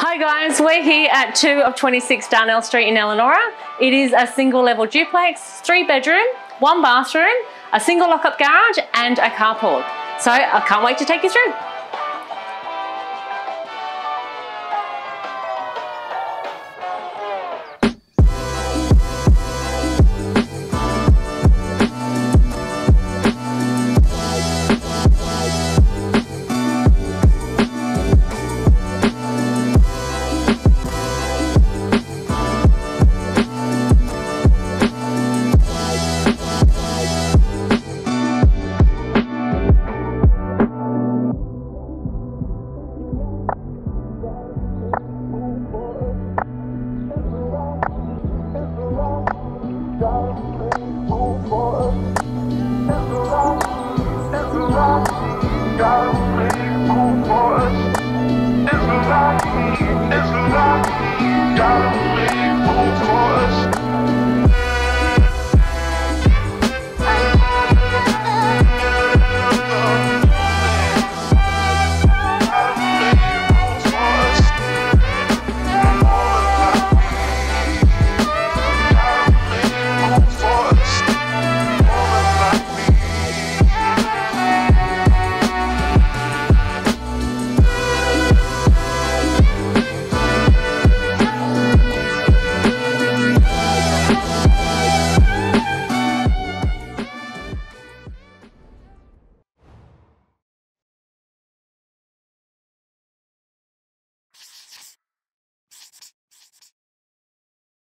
Hi guys, we're here at 2 of 26 Darnell Street in Elanora. It is a single level duplex, 3 bedroom, 1 bathroom, a single lock-up garage and a carport. So I can't wait to take you through. It's